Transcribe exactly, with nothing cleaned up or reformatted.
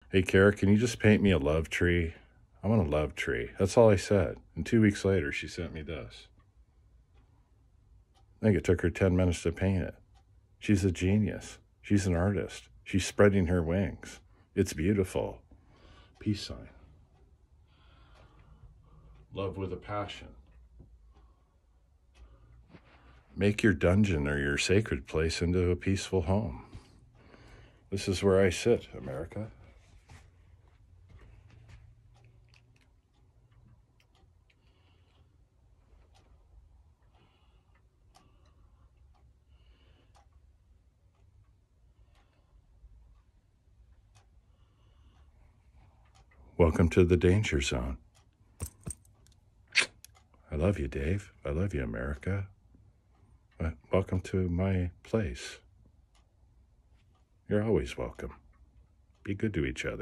Hey, Kara, can you just paint me a love tree? I want a love tree. That's all I said. And two weeks later, she sent me this. I think it took her ten minutes to paint it. She's a genius. She's an artist. She's spreading her wings. It's beautiful. Peace sign. Love with a passion. Make your dungeon or your sacred place into a peaceful home. This is where I sit, America. Welcome to the danger zone. I love you, Dave. I love you, America. Welcome to my place. You're always welcome. Be good to each other.